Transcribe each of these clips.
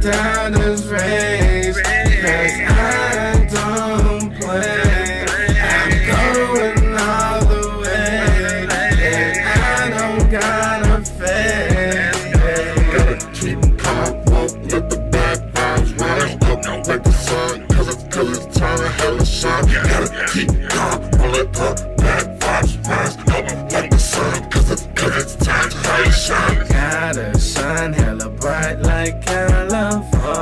doubters raised, 'cause I don't play. I'm going all the way, and I don't gotta fake. Gotta keep calm, won't let the bad vibes rise up like the sun, cause it's time to hella shine. Gotta keep calm, won't let the bad vibes rise up like the sun, cause it's time to hella shine. Gotta shine hella bright like California.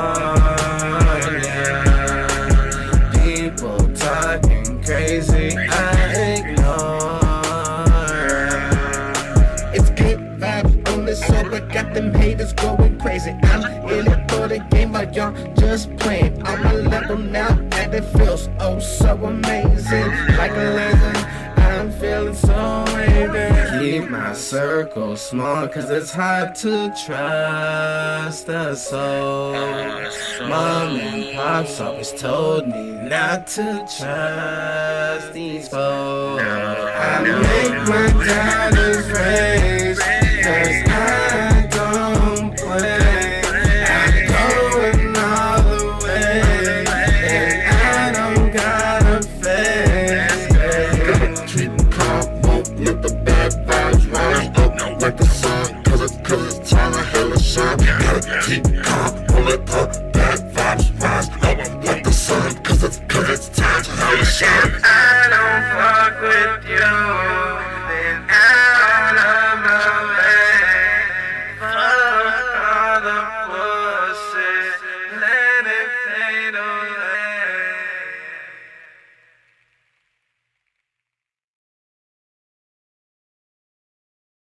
People talking crazy, I ignore. It's good vibes on this song, but got them haters going crazy. I'm in it for the game, but y'all just playing. On my level now, and it feels oh so amazing. Like a legend, I'm feeling so wavy. Keep my circle small, cause it's hard to trust a soul. Mom and pops always told me not to trust these folks. I make my doubters raise, 'cause I don't play. I'm going all the way, and I don't gotta fake. Gotta keep calm, won't let the bad vibes rise up like the sun, cause it's time to hella shine. Gotta keep calm, won't let the bad vibes rise up like the sun, cause it's time to hella shine. I don't fuck with you, then out of my way. Fuck all the bullshit.